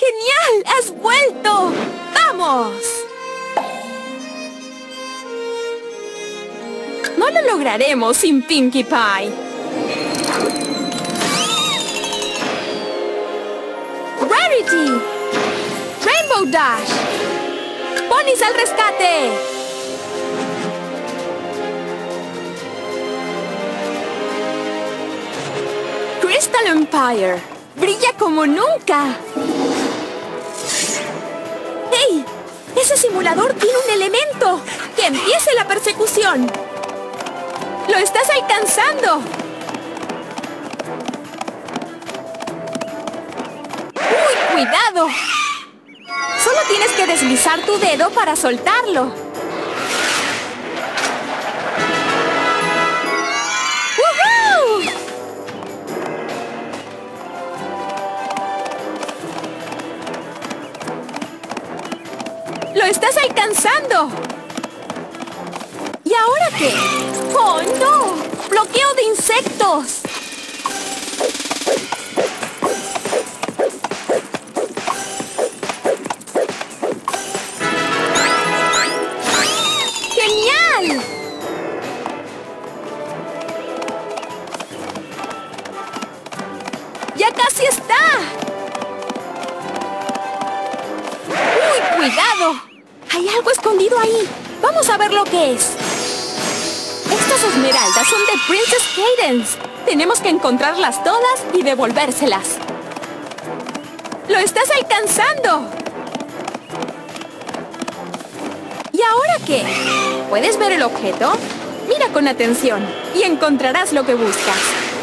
¡Genial! ¡Has vuelto! ¡Vamos! No lo lograremos sin Pinkie Pie. ¡Rarity! ¡Rainbow Dash! ¡Ponis al rescate! Crystal Empire. ¡Brilla como nunca! ¡Hey! ¡Ese simulador tiene un elemento! ¡Que empiece la persecución! ¡Lo estás alcanzando! ¡Uy, cuidado! Solo tienes que deslizar tu dedo para soltarlo. ¡Woohoo! ¡Lo estás alcanzando! ¿Y ahora qué? ¡Oh, no! ¡Bloqueo de insectos! ¡Genial! ¡Ya casi está! ¡Uy, cuidado! Hay algo escondido ahí. Vamos a ver lo que es. Estas esmeraldas son de Princess Cadance. Tenemos que encontrarlas todas y devolvérselas. ¡Lo estás alcanzando! ¿Y ahora qué? ¿Puedes ver el objeto? Mira con atención y encontrarás lo que buscas.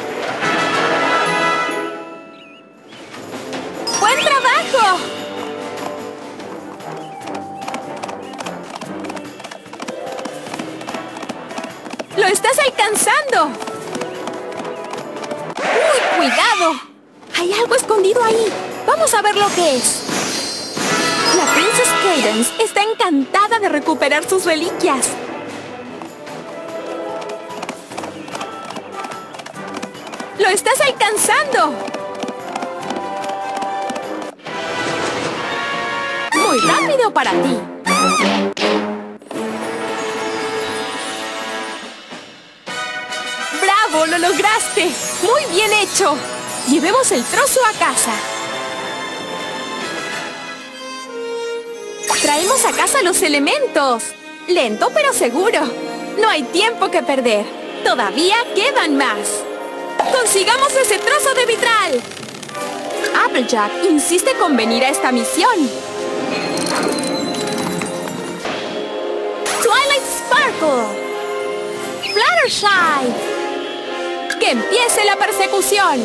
¡Buen trabajo! ¡Lo estás alcanzando! ¡Uy, cuidado! Hay algo escondido ahí. Vamos a ver lo que es. La Princess Cadance está encantada de recuperar sus reliquias. ¡Lo estás alcanzando! Muy rápido para ti. ¡Bravo! ¡Lo lograste! ¡Muy bien hecho! Llevemos el trozo a casa. Traemos a casa los elementos. Lento pero seguro. No hay tiempo que perder. Todavía quedan más. ¡Consigamos ese trozo de vitral! Applejack insiste con venir a esta misión. Twilight Sparkle. Fluttershy. ¡Que empiece la persecución!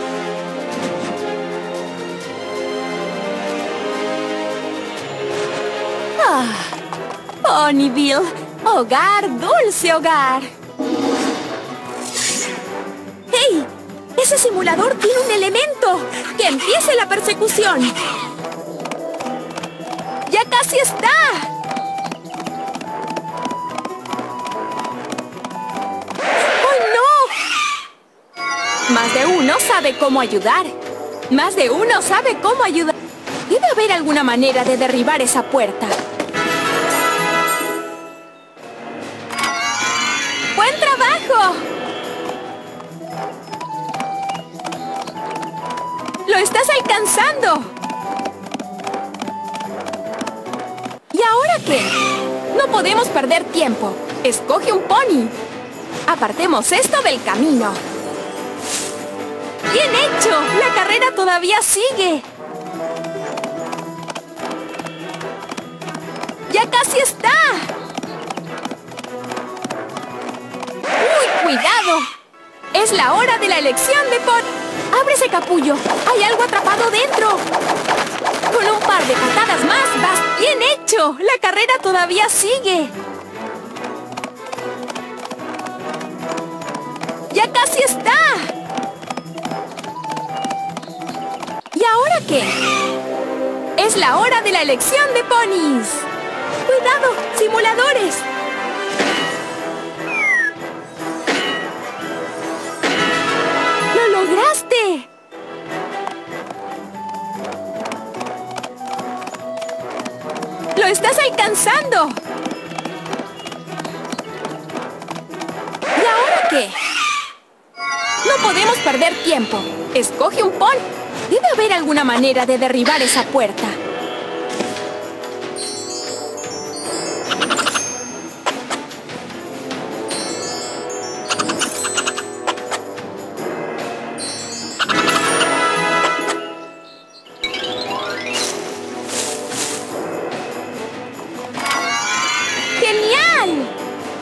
Ponyville, hogar, dulce hogar. ¡Hey! ¡Ese simulador tiene un elemento! ¡Que empiece la persecución! ¡Ya casi está! ¡Oh, no! Más de uno sabe cómo ayudar. Más de uno sabe cómo ayudar. Debe haber alguna manera de derribar esa puerta. ¡Buen trabajo! ¡Lo estás alcanzando! ¿Y ahora qué? No podemos perder tiempo. Escoge un pony. Apartemos esto del camino. ¡Bien hecho! ¡La carrera todavía sigue! ¡Ya casi está! ¡Uy, cuidado! ¡Es la hora de la elección de pony! ¡Abre ese capullo! ¡Hay algo atrapado dentro! Con un par de patadas más vas... ¡Bien hecho! ¡La carrera todavía sigue! ¡Ya casi está! ¿Y ahora qué? ¡Es la hora de la elección de ponis! ¡Cuidado! ¡Simuladores! ¡Lo lograste! ¡Lo estás alcanzando! ¿Y ahora qué? No podemos perder tiempo. Escoge un pon. Debe haber alguna manera de derribar esa puerta. ¡Genial!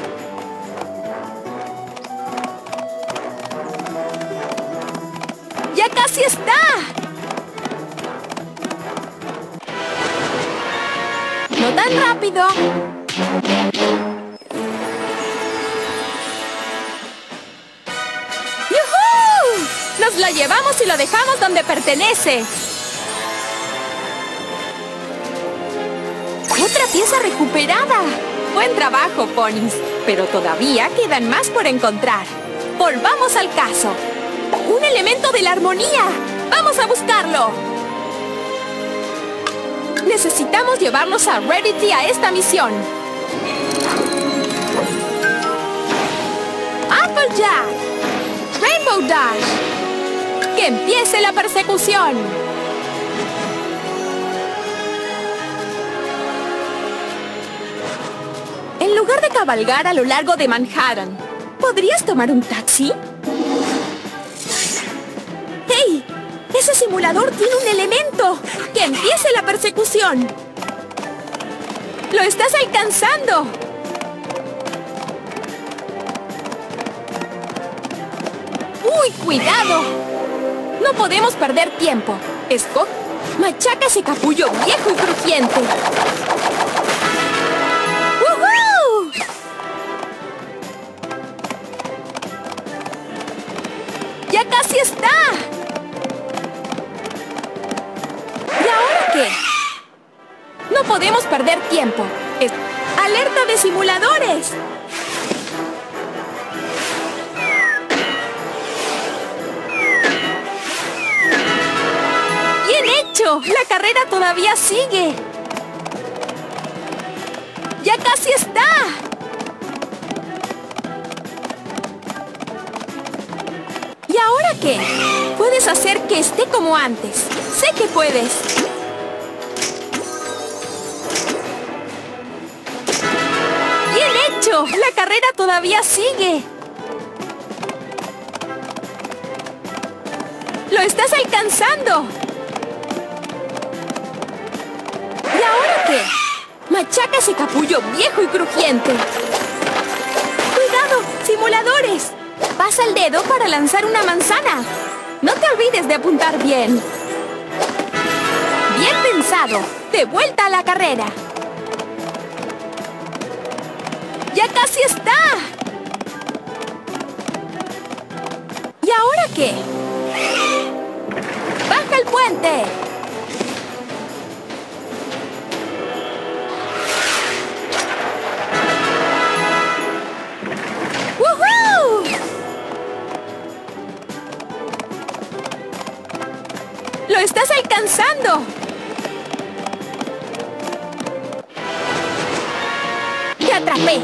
¡Ya casi está! ¡No tan rápido! ¡Yujú! ¡Nos lo llevamos y lo dejamos donde pertenece! ¡Otra pieza recuperada! ¡Buen trabajo, ponis! Pero todavía quedan más por encontrar. Volvamos al caso. ¡Un elemento de la armonía! ¡Vamos a buscarlo! Necesitamos llevarnos a Rarity a esta misión. Applejack. Rainbow Dash. ¡Que empiece la persecución! En lugar de cabalgar a lo largo de Manhattan, ¿podrías tomar un taxi? ¡Hey! ¡Ese simulador tiene un elemento! ¡Que empiece la persecución! ¡Lo estás alcanzando! ¡Uy, cuidado! No podemos perder tiempo. Escoge. Machaca ese capullo viejo y crujiente. ¡Woohoo! ¡Ya casi está! ¿Y ahora qué? No podemos perder tiempo. ¡Alerta de simuladores! ¡Bien hecho! ¡La carrera todavía sigue! ¡Ya casi está! ¿Y ahora qué? Puedes hacer que esté como antes. ¡Sé que puedes! ¡Bien hecho! ¡La carrera todavía sigue! ¡Lo estás alcanzando! ¿Y ahora qué? Machaca ese capullo viejo y crujiente. ¡Cuidado! ¡Simuladores! Pasa el dedo para lanzar una manzana. No te olvides de apuntar bien. ¡Bien pensado! ¡De vuelta a la carrera! ¡Ya casi está! ¿Y ahora qué? ¡Baja el puente! ¡Woohoo! ¡Lo estás alcanzando! ¡Te atrapé!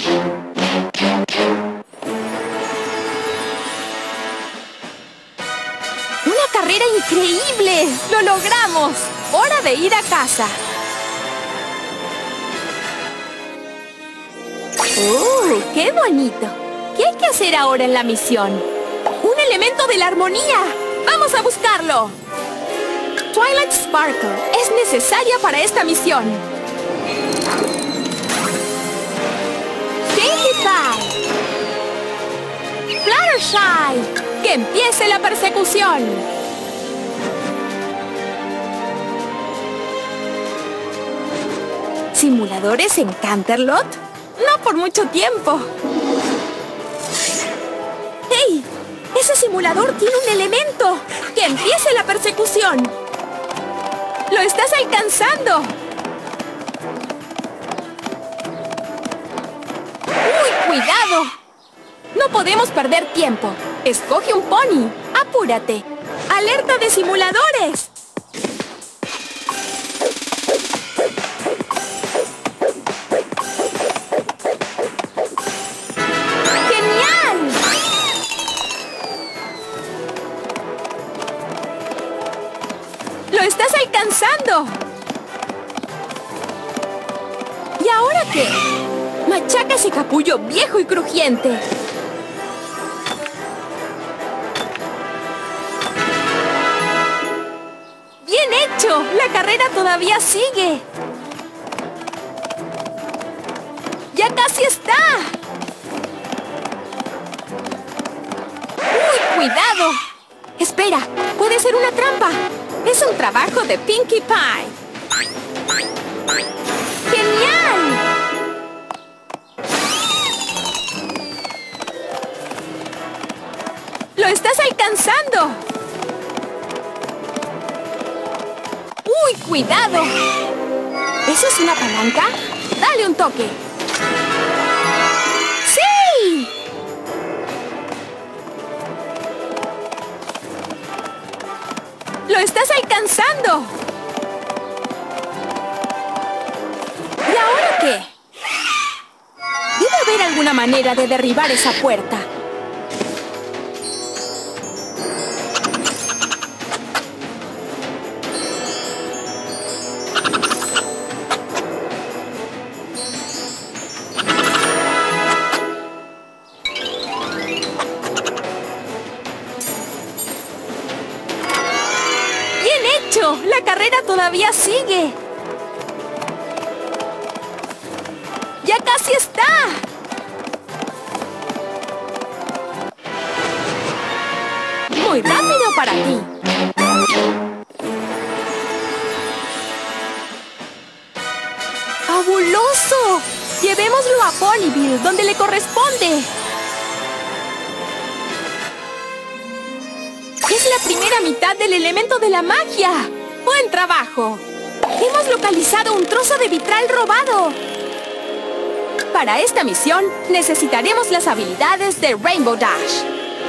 ¡Una carrera increíble! ¡Lo logramos! ¡Hora de ir a casa! ¡Qué bonito! ¿Qué hay que hacer ahora en la misión? ¡Un elemento de la armonía! ¡Vamos a buscarlo! Twilight Sparkle es necesaria para esta misión. Pinkie Pie. Fluttershy. ¡Que empiece la persecución! ¿Simuladores en Canterlot? No por mucho tiempo. ¡Hey! ¡Ese simulador tiene un elemento! ¡Que empiece la persecución! ¡Lo estás alcanzando! ¡Uy, cuidado! No podemos perder tiempo. Escoge un pony. ¡Apúrate! ¡Alerta de simuladores! estás alcanzando! ¿Y ahora qué? Machaca ese capullo viejo y crujiente. ¡Bien hecho! ¡La carrera todavía sigue! ¡Ya casi está! ¡Uy, cuidado! Espera, puede ser una trampa. Es un trabajo de Pinkie Pie. ¡Genial! ¡Lo estás alcanzando! ¡Uy, cuidado! ¿Eso es una palanca? ¡Dale un toque! ¡Sí! ¡Lo estás alcanzando! ¿Y ahora qué? Debe haber alguna manera de derribar esa puerta. ¡La carrera todavía sigue! ¡Ya casi está! ¡Muy rápido para ti! ¡Fabuloso! ¡Llevémoslo a Ponyville, donde le corresponde! ¡Es la primera mitad del elemento de la magia! ¡Buen trabajo! ¡Hemos localizado un trozo de vitral robado! Para esta misión, necesitaremos las habilidades de Rainbow Dash.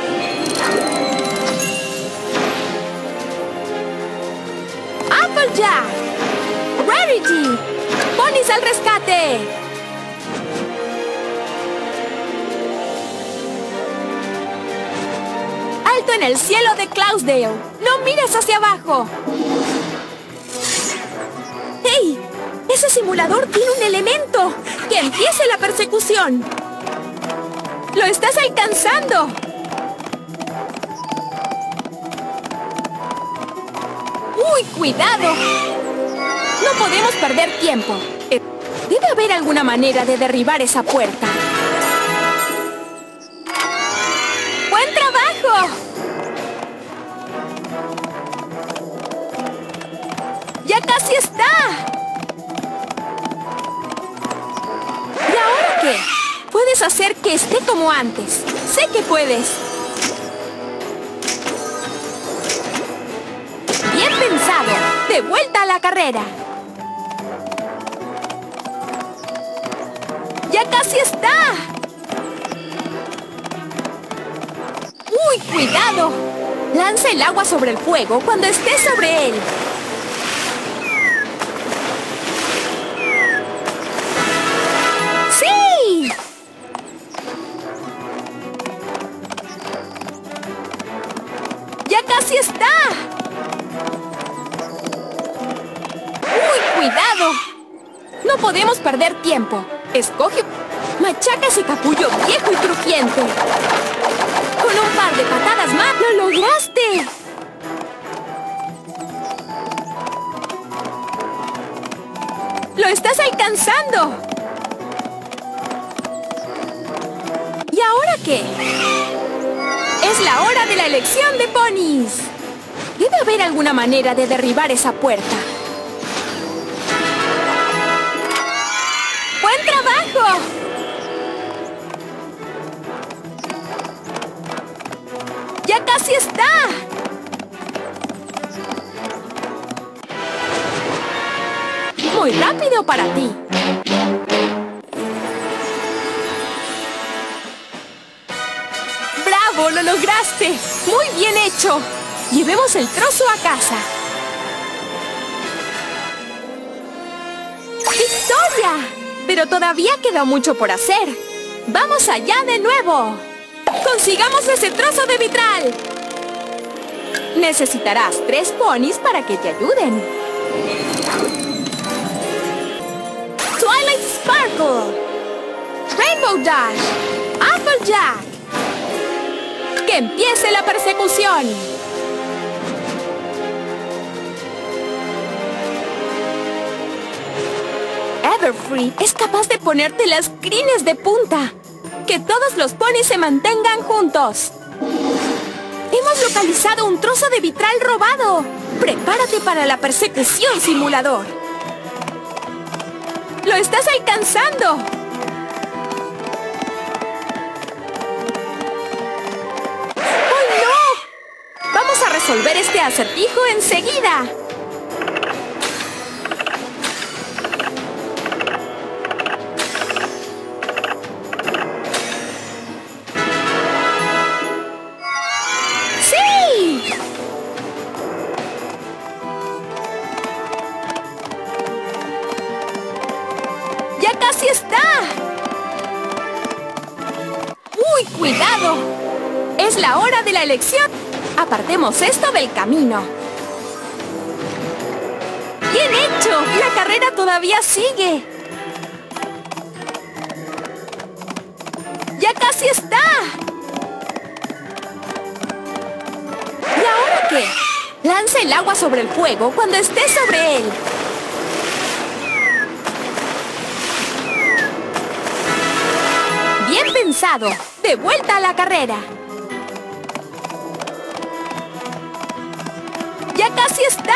¡Applejack! ¡Rarity! ¡Ponies al rescate! ¡Alto en el cielo de Cloudsdale! ¡No mires hacia abajo! ¡Hey! ¡Ese simulador tiene un elemento! ¡Que empiece la persecución! ¡Lo estás alcanzando! ¡Uy, cuidado! No podemos perder tiempo. Debe haber alguna manera de derribar esa puerta. ¡Buen trabajo! ¡Ya casi está! ¿Y ahora qué? Puedes hacer que esté como antes. Sé que puedes. Bien pensado. De vuelta a la carrera. ¡Ya casi está! ¡Uy, cuidado! Lanza el agua sobre el fuego cuando estés sobre él. ¡Sí! ¡Ya casi está! ¡Uy, cuidado! No podemos perder tiempo. Escoge... Machaca ese capullo viejo y crujiente. Con un par de patadas más, ¡lo lograste! ¡Lo estás alcanzando! ¿Y ahora qué? ¡Es la hora de la elección de Ponies! Debe haber alguna manera de derribar esa puerta. ¡Buen trabajo! ¡Ya casi está! Muy rápido para ti. ¡Bravo! ¡Lo lograste! ¡Muy bien hecho! Llevemos el trozo a casa. ¡Victoria! Pero todavía queda mucho por hacer. ¡Vamos allá de nuevo! ¡Consigamos ese trozo de vitral! Necesitarás 3 ponis para que te ayuden. Twilight Sparkle, Rainbow Dash, Applejack. ¡Que empiece la persecución! Everfree es capaz de ponerte las crines de punta. ¡Que todos los ponis se mantengan juntos! ¡Hemos localizado un trozo de vitral robado! ¡Prepárate para la persecución, simulador! ¡Lo estás alcanzando! ¡Oh, no! Vamos a resolver este acertijo enseguida. ¡Ya casi está! ¡Uy, cuidado! ¡Es la hora de la elección! Apartemos esto del camino. ¡Bien hecho! ¡La carrera todavía sigue! ¡Ya casi está! ¿Y ahora qué? Lanza el agua sobre el fuego cuando esté sobre él. ¡Bien pensado! ¡De vuelta a la carrera! ¡Ya casi está!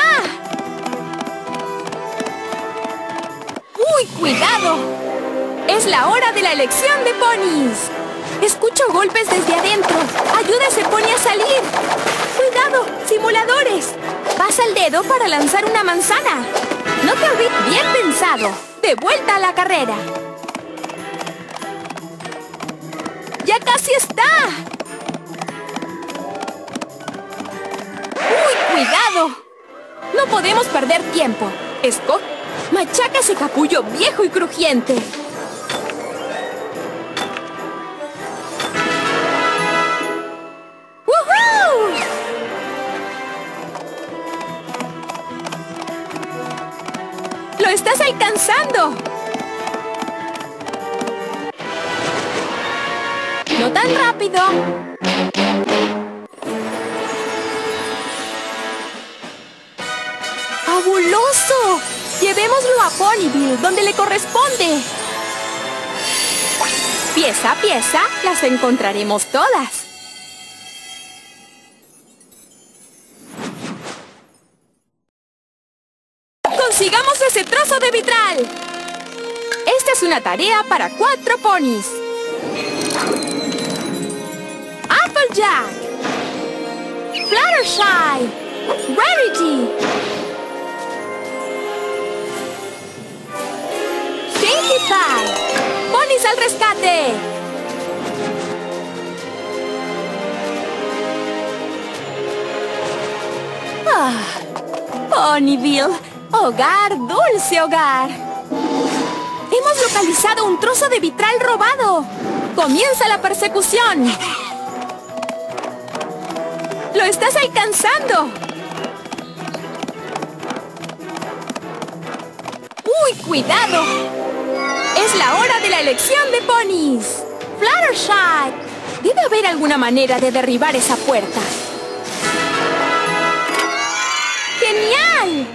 ¡Uy, cuidado! ¡Es la hora de la elección de ponis! Escucho golpes desde adentro. ¡Ayuda a ese pony a salir! ¡Cuidado! ¡Simuladores! Pasa el dedo para lanzar una manzana. ¡No te olvides! ¡Bien pensado! ¡De vuelta a la carrera! ¡Ya casi está! ¡Uy, cuidado! No podemos perder tiempo. Machaca ese capullo viejo y crujiente. ¡Woohoo! ¡Lo estás alcanzando! ¡No tan rápido! ¡Fabuloso! Llevémoslo a Ponyville, donde le corresponde. Pieza a pieza, las encontraremos todas. ¡Consigamos ese trozo de vitral! Esta es una tarea para 4 ponis. Applejack, Fluttershy, Rarity, Pinkie Pie. ¡Ponis al rescate! Ponyville, hogar, dulce hogar. Hemos localizado un trozo de vitral robado. ¡Comienza la persecución! ¡Lo estás alcanzando! ¡Uy, cuidado! ¡Es la hora de la elección de ponis! ¡Fluttershy! Debe haber alguna manera de derribar esa puerta. ¡Genial!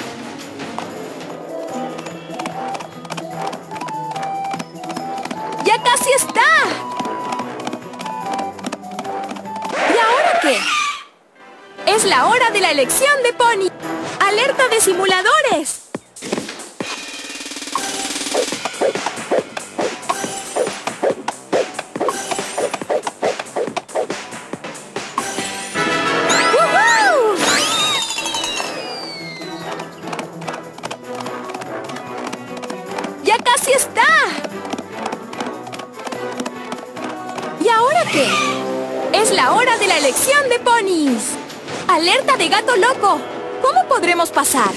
¡Ya casi está! ¿Y ahora qué? ¡Es la hora de la elección de pony! ¡Alerta de simuladores! ¡Woohoo! ¡Ya casi está! ¿Y ahora qué? ¡Es la hora de la elección de ponis! ¡Alerta de gato loco! ¿Cómo podremos pasar?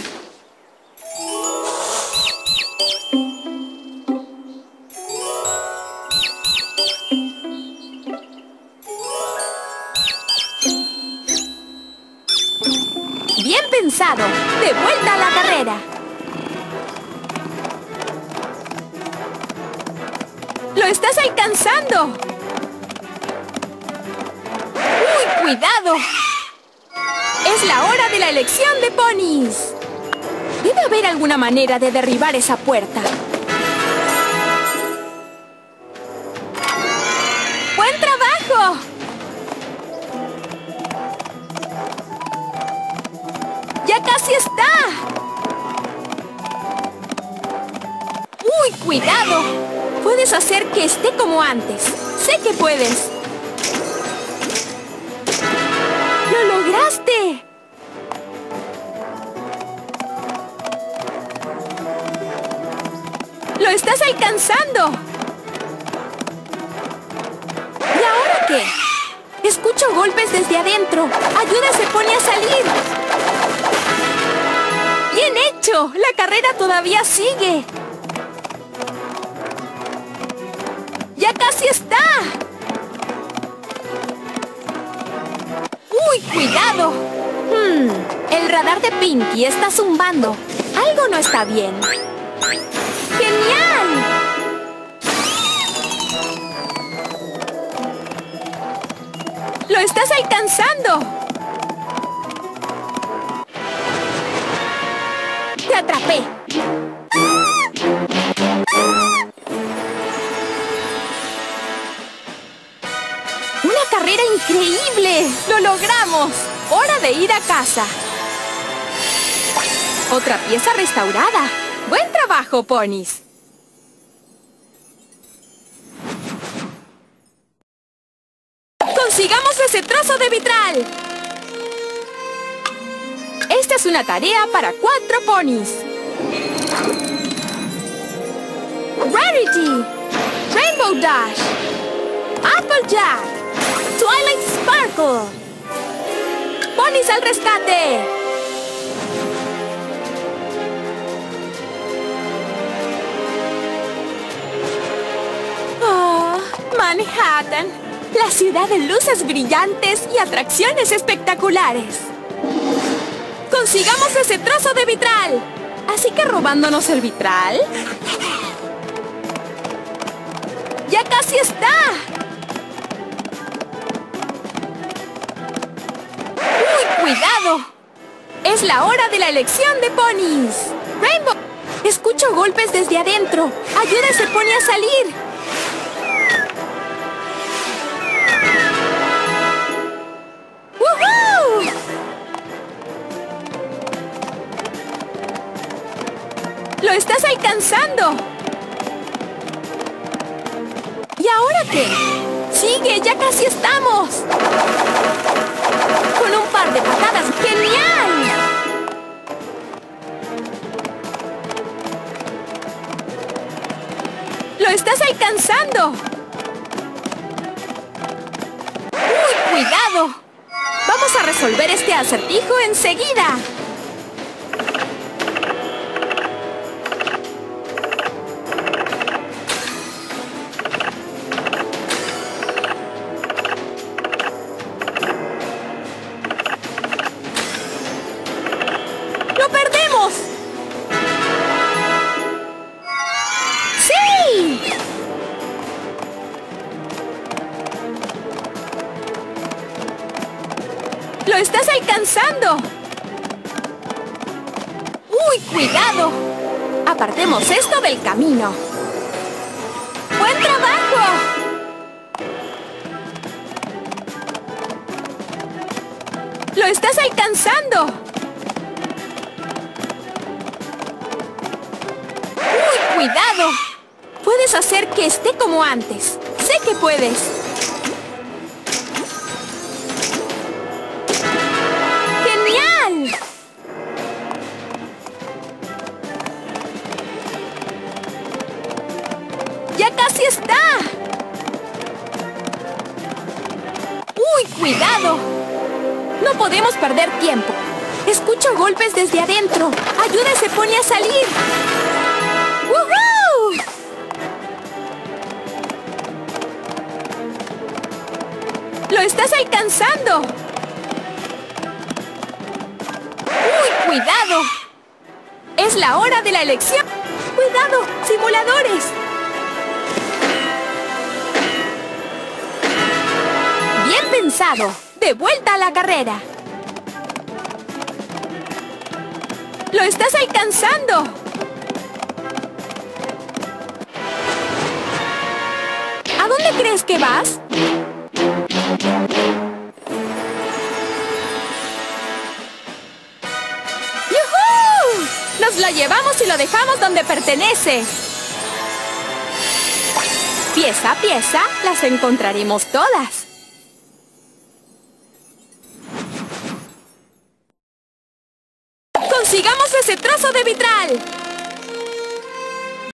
afuera. ¡Lo estás alcanzando! ¡Uy, cuidado! ¡Es la hora de la elección de ponis! Debe haber alguna manera de derribar esa puerta. ¡Buen trabajo! ¡Ya casi está! ¡Uy, cuidado! Puedes hacer que esté como antes. ¡Sé que puedes! ¡Lo lograste! ¡Lo estás alcanzando! ¿Y ahora qué? Escucho golpes desde adentro. ¡Ayuda se pone a salir! ¡Bien hecho! ¡La carrera todavía sigue! ¡Ya casi está! ¡Uy, cuidado! El radar de Pinky está zumbando. Algo no está bien. ¡Genial! ¡Lo estás alcanzando! ¡Te atrapé! ¡Una carrera increíble! ¡Lo logramos! ¡Hora de ir a casa! ¡Otra pieza restaurada! ¡Buen trabajo, ponis! ¡Consigamos ese trozo de vitral! Esta es una tarea para 4 ponis. Rarity, Rainbow Dash, Applejack, Twilight Sparkle. ¡Ponis al rescate! Oh, Manhattan, la ciudad de luces brillantes y atracciones espectaculares. ¡Consigamos ese trozo de vitral! ¿Así que robándonos el vitral? ¡Ya casi está! ¡Uy, cuidado! ¡Es la hora de la elección de ponis! ¡Rainbow! Escucho golpes desde adentro. ¡Ayuda se pone a salir! ¡Woohoo! ¡Lo estás alcanzando! ¿Y ahora qué? ¡Sigue! ¡Ya casi estamos! ¡Con un par de patadas! ¡Genial! ¡Lo estás alcanzando! ¡Uy, cuidado! ¡Vamos a resolver este acertijo enseguida! ¡Lo perdemos! ¡Sí! ¡Lo estás alcanzando! ¡Uy, cuidado! Apartemos esto del camino. ¡Buen trabajo! ¡Lo estás alcanzando! ¡Uy, cuidado! Puedes hacer que esté como antes. Sé que puedes. ¡Genial! ¡Ya casi está! ¡Uy, cuidado! No podemos perder tiempo. Escucho golpes desde adentro. ¡Ayuda se pone a salir! ¡Woohoo! ¡Lo estás alcanzando! ¡Uy, cuidado! Es la hora de la elección. ¡Cuidado! ¡Simuladores! Bien pensado. De vuelta a la carrera. ¡Lo estás alcanzando! ¿A dónde crees que vas? ¡Yujú! ¡Nos lo llevamos y lo dejamos donde pertenece! Pieza a pieza, las encontraremos todas. ¡Consigamos ese trozo de vitral!